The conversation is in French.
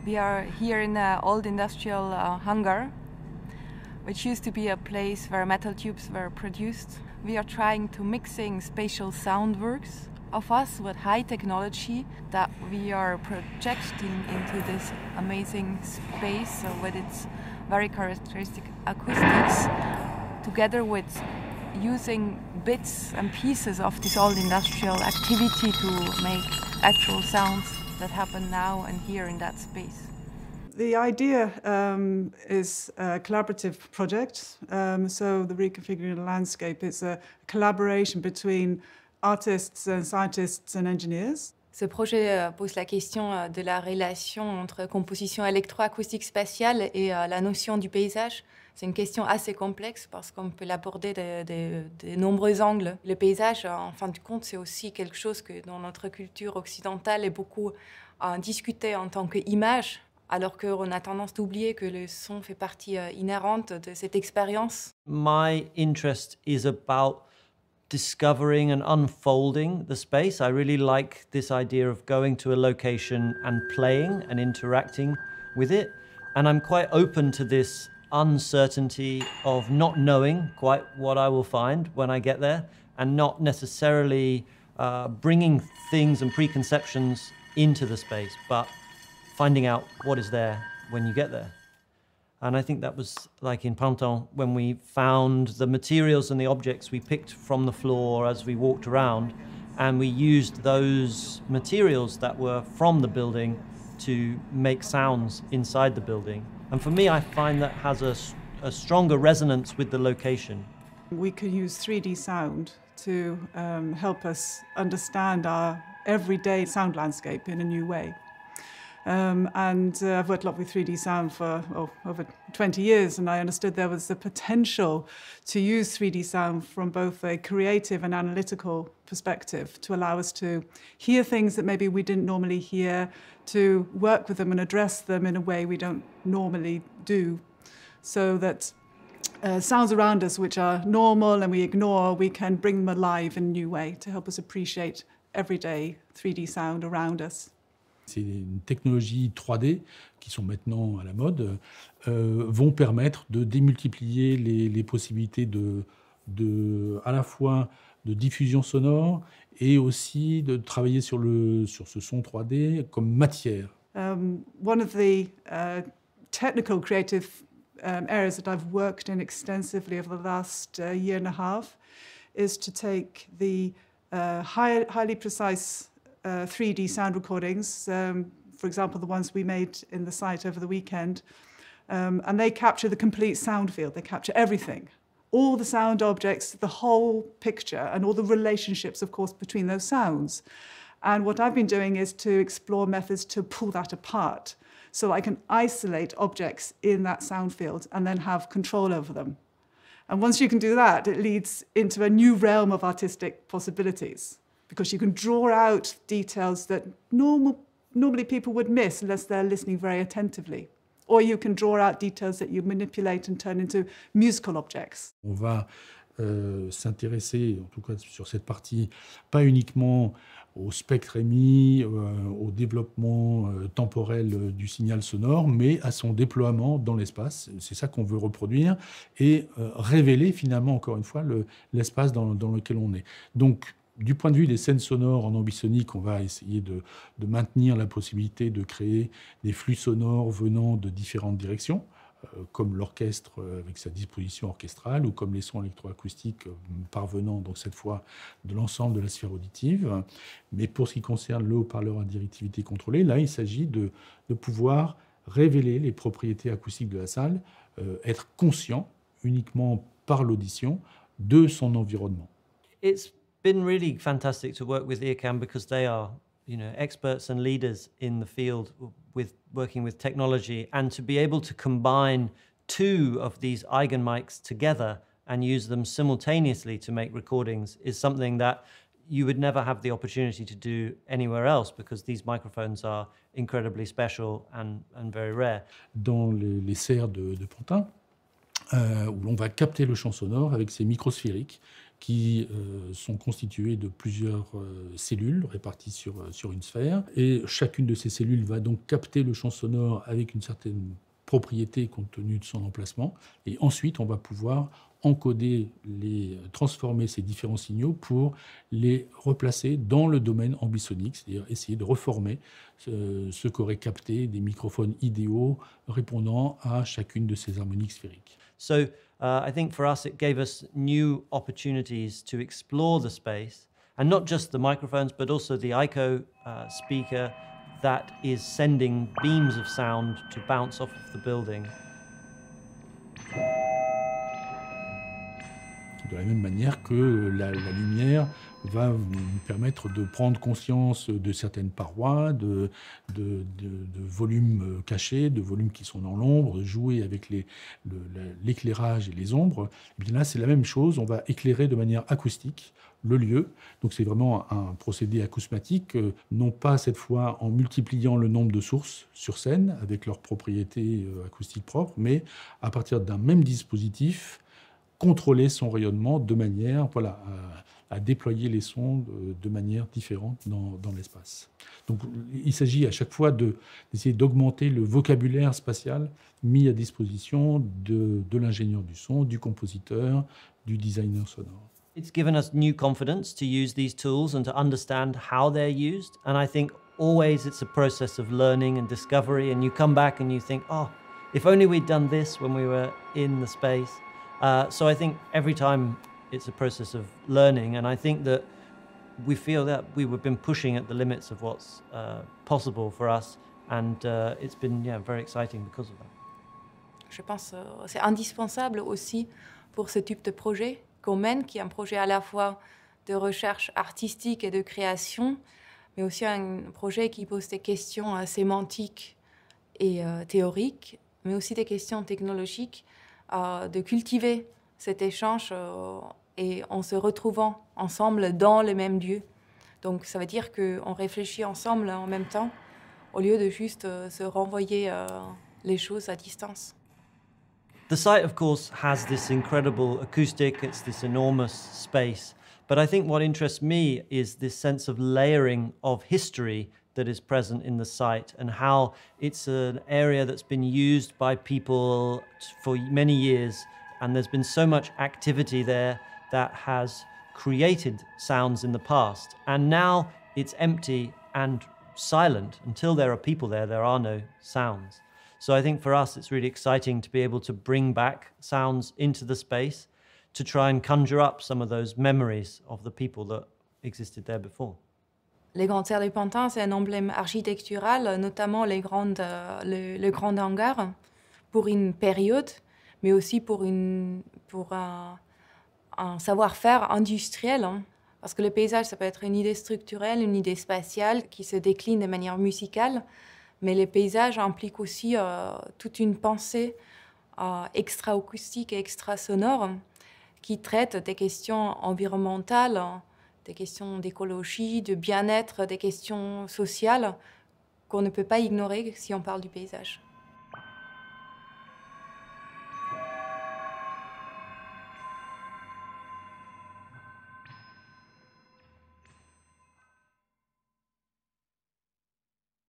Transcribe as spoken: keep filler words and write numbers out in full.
We are here in an old industrial uh, hangar, which used to be a place where metal tubes were produced. We are trying to mixing spatial sound works of us with high technology that we are projecting into this amazing space, so with its very characteristic acoustics, together with using bits and pieces of this old industrial activity to make actual sounds that happen now and here in that space. The idea um, is a collaborative project. Um, so the Reconfiguring the Landscape is a collaboration between artists and scientists and engineers. Ce projet pose la question de la relation entre composition électroacoustique spatiale et la notion du paysage. C'est une question assez complexe parce qu'on peut l'aborder de, de, de nombreux angles. Le paysage, en fin de compte, c'est aussi quelque chose que dans notre culture occidentale est beaucoup euh, discuté en tant qu'image, alors qu'on a tendance d'oublier que le son fait partie euh, inhérente de cette expérience. My interest is about discovering and unfolding the space. I really like this idea of going to a location and playing and interacting with it. And I'm quite open to this uncertainty of not knowing quite what I will find when I get there, and not necessarily uh, bringing things and preconceptions into the space, but finding out what is there when you get there. And I think that was like in Printemps, when we found the materials and the objects we picked from the floor as we walked around, and we used those materials that were from the building to make sounds inside the building. And for me, I find that has a, a stronger resonance with the location. We can use three D sound to um, help us understand our everyday sound landscape in a new way. Um, and uh, I've worked a lot with three D sound for oh, over twenty years, and I understood there was the potential to use three D sound from both a creative and analytical perspective to allow us to hear things that maybe we didn't normally hear, to work with them and address them in a way we don't normally do, so that uh, sounds around us which are normal and we ignore, we can bring them alive in a new way to help us appreciate everyday three D sound around us. Ces technologies trois D qui sont maintenant à la mode euh, vont permettre de démultiplier les, les possibilités de, de, à la fois de diffusion sonore et aussi de travailler sur, le, sur ce son trois D comme matière. Um, one of the uh, technical creative um, areas that I've worked in extensively over the last uh, year and a half is to take the uh, high, highly precise Uh, three D sound recordings, um, for example, the ones we made in the site over the weekend, um, and they capture the complete sound field. They capture everything, all the sound objects, the whole picture, and all the relationships, of course, between those sounds. And what I've been doing is to explore methods to pull that apart, so I can isolate objects in that sound field and then have control over them. And once you can do that, it leads into a new realm of artistic possibilities, because you can draw out details that normal, normally people would miss unless they're listening very attentively. Or you can draw out details that you manipulate and turn into musical objects. On va euh, s'intéresser, en tout cas sur cette partie, pas uniquement au spectre émis, euh, au développement euh, temporel euh, du signal sonore, mais à son déploiement dans l'espace. C'est ça qu'on veut reproduire et euh, révéler finalement, encore une fois, le, l'espace dans, dans lequel on est. Donc, du point de vue des scènes sonores en ambisonique, on va essayer de, de maintenir la possibilité de créer des flux sonores venant de différentes directions, euh, comme l'orchestre avec sa disposition orchestrale, ou comme les sons électroacoustiques parvenant, donc cette fois, de l'ensemble de la sphère auditive. Mais pour ce qui concerne le haut-parleur à directivité contrôlée, là, il s'agit de, de pouvoir révéler les propriétés acoustiques de la salle, euh, être conscient uniquement par l'audition de son environnement. It's been really fantastic to work with Earcam because they are, you know, experts and leaders in the field with working with technology, and to be able to combine two of these Eigen mics together and use them simultaneously to make recordings is something that you would never have the opportunity to do anywhere else, because these microphones are incredibly special and, and very rare. Dans les, les serres de, de Pantin, euh, où l'on va capter le champ sonore avec ces microsphériques qui euh, sont constituées de plusieurs euh, cellules réparties sur, sur une sphère. Et chacune de ces cellules va donc capter le champ sonore avec une certaine propriété compte tenu de son emplacement. Et ensuite, on va pouvoir encoder, les, transformer ces différents signaux pour les replacer dans le domaine ambisonique, c'est-à-dire essayer de reformer ce, ce qu'auraient capté des microphones idéaux répondant à chacune de ces harmoniques sphériques. So uh, I think for us it gave us new opportunities to explore the space, and not just the microphones but also the I C O uh, speaker that is sending beams of sound to bounce off of the building. De la même manière que la, la lumière va nous permettre de prendre conscience de certaines parois, de, de, de, de volumes cachés, de volumes qui sont dans l'ombre, de jouer avec les, le, l'éclairage et les ombres. Et bien là, c'est la même chose, on va éclairer de manière acoustique le lieu. Donc c'est vraiment un procédé acousmatique, non pas cette fois en multipliant le nombre de sources sur scène avec leurs propriétés acoustiques propres, mais à partir d'un même dispositif, contrôler son rayonnement de manière voilà, à, à déployer les sons de, de manière différente dans, dans l'espace. Donc il s'agit à chaque fois de, d'essayer d'augmenter le vocabulaire spatial mis à disposition de, de l'ingénieur du son, du compositeur, du designer sonore. It's given us new confidence to use these tools and to understand how they're used. And I think always it's a process of learning and discovery. And you come back and you think, oh, if only we'd done this when we were in the space. Uh, so I think every time it's a process of learning, and I think that we feel that we've been pushing at the limits of what's uh, possible for us, and uh, it's been yeah, very exciting because of that. Je pense que euh, c'est indispensable aussi pour ce type de projet qu'on mène, qui est un projet à la fois de recherche artistique et de création, mais aussi un projet qui pose des questions euh, sémantiques et euh, théoriques, mais aussi des questions technologiques. Euh, de cultiver cet échange euh, et en se retrouvant ensemble dans le même lieu. Donc ça veut dire qu'on réfléchit ensemble en même temps au lieu de juste euh, se renvoyer euh, les choses à distance. The site, of course, has this incredible acoustic, it's this enormous space. But I think what interests me is this sense of layering of history that is present in the site and how it's an area that's been used by people for many years, and there's been so much activity there that has created sounds in the past, and now it's empty and silent. Until there are people there, there are no sounds. So I think for us it's really exciting to be able to bring back sounds into the space to try and conjure up some of those memories of the people that existed there before. Les Grandes Serres du Pantin, c'est un emblème architectural, notamment les grandes, euh, le, le grand hangar, pour une période, mais aussi pour, une, pour un, un savoir-faire industriel. Hein. Parce que le paysage, ça peut être une idée structurelle, une idée spatiale qui se décline de manière musicale, mais les paysages impliquent aussi euh, toute une pensée euh, extra-acoustique et extra-sonore qui traite des questions environnementales, des questions d'écologie, de bien-être, des questions sociales qu'on ne peut pas ignorer si on parle du paysage.